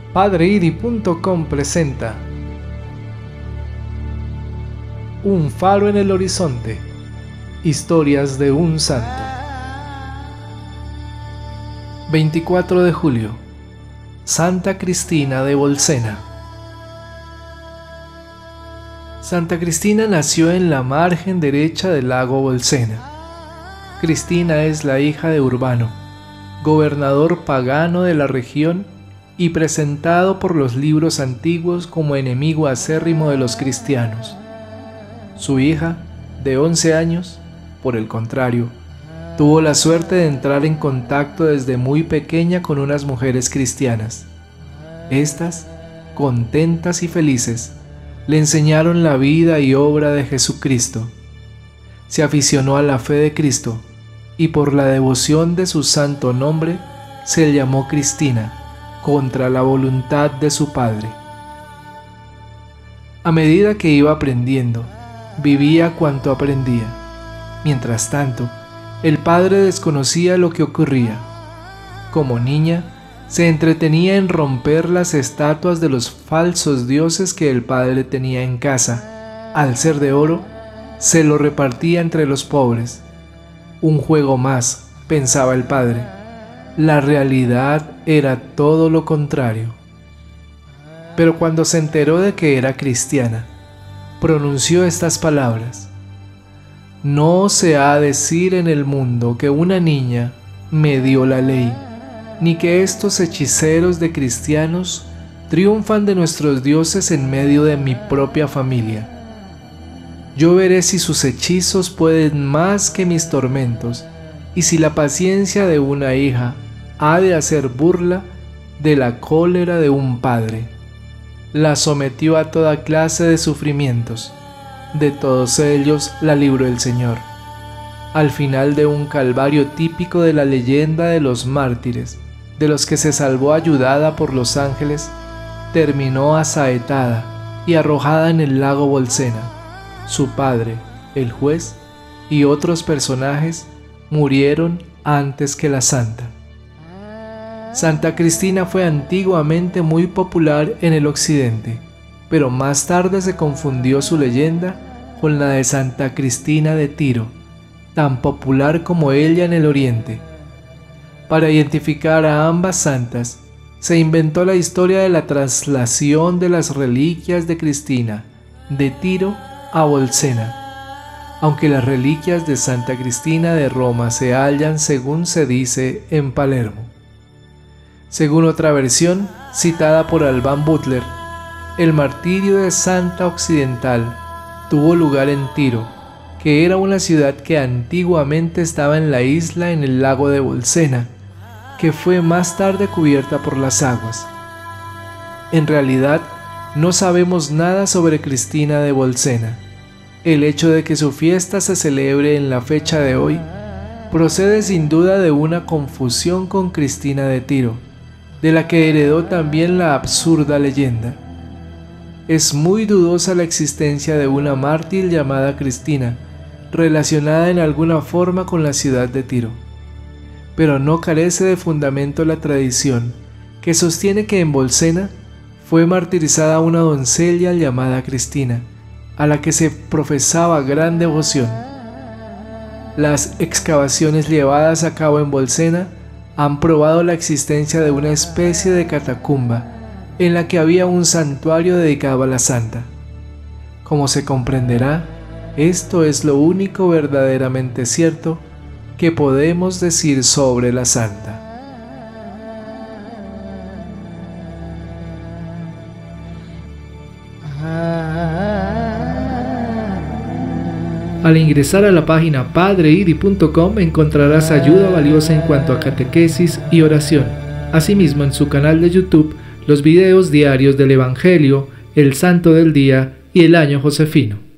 PadreIri.com presenta Un faro en el horizonte. Historias de un santo. 24 de julio. Santa Cristina de Bolsena. Santa Cristina nació en la margen derecha del lago Bolsena. Cristina es la hija de Urbano, gobernador pagano de la región y presentado por los libros antiguos como enemigo acérrimo de los cristianos. Su hija, de 11 años, por el contrario, tuvo la suerte de entrar en contacto desde muy pequeña con unas mujeres cristianas. Estas, contentas y felices, le enseñaron la vida y obra de Jesucristo. Se aficionó a la fe de Cristo y por la devoción de su santo nombre se le llamó Cristina, contra la voluntad de su padre. A medida que iba aprendiendo, vivía cuanto aprendía. Mientras tanto, el padre desconocía lo que ocurría. Como niña, se entretenía en romper las estatuas de los falsos dioses que el padre tenía en casa. Al ser de oro, se lo repartía entre los pobres. Un juego más, pensaba el padre. La realidad era todo lo contrario. Pero cuando se enteró de que era cristiana, pronunció estas palabras: «No se ha de decir en el mundo que una niña me dio la ley, ni que estos hechiceros de cristianos triunfan de nuestros dioses en medio de mi propia familia. Yo veré si sus hechizos pueden más que mis tormentos, y si la paciencia de una hija ha de hacer burla de la cólera de un padre». La sometió a toda clase de sufrimientos. De todos ellos la libró el Señor. Al final de un calvario típico de la leyenda de los mártires, de los que se salvó ayudada por los ángeles, terminó asaetada y arrojada en el lago Bolsena. Su padre, el juez, y otros personajes murieron antes que la santa. Santa Cristina fue antiguamente muy popular en el occidente, pero más tarde se confundió su leyenda con la de Santa Cristina de Tiro, tan popular como ella en el oriente. Para identificar a ambas santas, se inventó la historia de la traslación de las reliquias de Cristina de Tiro a Bolsena, aunque las reliquias de Santa Cristina de Roma se hallan, según se dice, en Palermo. Según otra versión, citada por Alban Butler, el martirio de Santa Occidental tuvo lugar en Tiro, que era una ciudad que antiguamente estaba en la isla en el lago de Bolsena, que fue más tarde cubierta por las aguas. En realidad, no sabemos nada sobre Cristina de Bolsena. El hecho de que su fiesta se celebre en la fecha de hoy procede sin duda de una confusión con Cristina de Tiro, de la que heredó también la absurda leyenda. Es muy dudosa la existencia de una mártir llamada Cristina, relacionada en alguna forma con la ciudad de Tiro. Pero no carece de fundamento la tradición, que sostiene que en Bolsena fue martirizada una doncella llamada Cristina, a la que se profesaba gran devoción. Las excavaciones llevadas a cabo en Bolsena han probado la existencia de una especie de catacumba en la que había un santuario dedicado a la santa. Como se comprenderá, esto es lo único verdaderamente cierto que podemos decir sobre la santa. Al ingresar a la página PadreIri.com encontrarás ayuda valiosa en cuanto a catequesis y oración. Asimismo, en su canal de YouTube, los videos diarios del Evangelio, el Santo del Día y el Año Josefino.